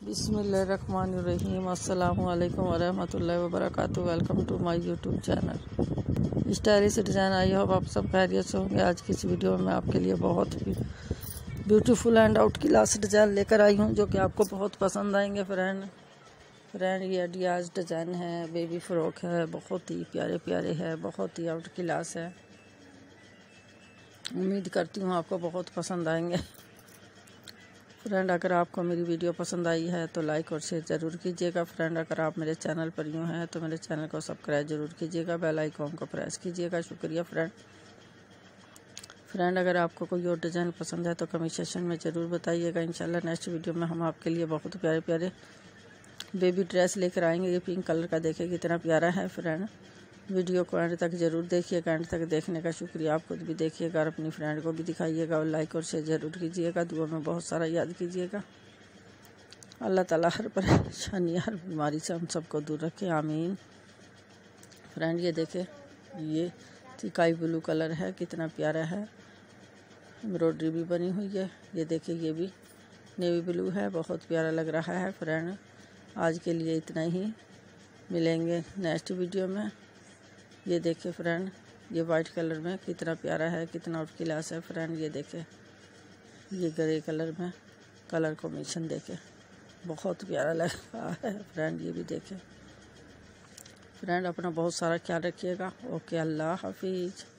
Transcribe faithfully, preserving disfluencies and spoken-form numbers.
बिस्मिल्लाहिर्रहमानिर्रहीम। अस्सलामु अलैकुम वरहमतुल्लाहि वबरकातुहू। Welcome to my YouTube channel stylish design. I hope आप सब खैरियत से होंगे। आज की इस वीडियो में आपके लिए बहुत ही beautiful and out class design लेकर आई हूँ जो कि आपको बहुत पसंद आएंगे। फ्रेंड फ्रेंड ये डियाज डिज़ाइन है, बेबी फ्रॉक है, बहुत ही प्यारे प्यारे है, बहुत ही आउट क्लास है। उम्मीद करती हूँ आपको बहुत पसंद आएंगे। फ्रेंड अगर आपको मेरी वीडियो पसंद आई है तो लाइक और शेयर ज़रूर कीजिएगा। फ्रेंड अगर आप मेरे चैनल पर यूँ हैं तो मेरे चैनल को सब्सक्राइब ज़रूर कीजिएगा, बेल आइकॉन को प्रेस कीजिएगा। शुक्रिया फ्रेंड। फ्रेंड अगर आपको कोई और डिज़ाइन पसंद है तो कमेंट सेक्शन में ज़रूर बताइएगा। इंशाल्लाह नेक्स्ट वीडियो में हम आपके लिए बहुत प्यारे प्यारे बेबी ड्रेस लेकर आएंगे। ये पिंक कलर का देखिए कितना प्यारा है। फ्रेंड वीडियो को एंड तक ज़रूर देखिएगा। एंड तक देखने का शुक्रिया। आप खुद भी देखिएगा और अपनी फ्रेंड को भी दिखाइएगा और लाइक और शेयर ज़रूर कीजिएगा। दुआ में बहुत सारा याद कीजिएगा। अल्लाह ताला हर परेशानी हर बीमारी से हम सबको दूर रखे, आमीन। फ्रेंड ये देखे, ये स्काई ब्लू कलर है, कितना प्यारा है। एम्ब्रॉयडरी भी बनी हुई है। ये देखिए ये भी नेवी ब्लू है, बहुत प्यारा लग रहा है। फ्रेंड आज के लिए इतना ही, मिलेंगे नेक्स्ट वीडियो में। ये देखे फ्रेंड, ये वाइट कलर में कितना प्यारा है, कितना आउट क्लास है। फ्रेंड ये देखे, ये ग्रे कलर में कलर कॉम्बिनेशन देखे बहुत प्यारा लग रहा है। फ्रेंड ये भी देखे। फ्रेंड अपना बहुत सारा ख्याल रखिएगा। ओके, अल्लाह हाफिज़।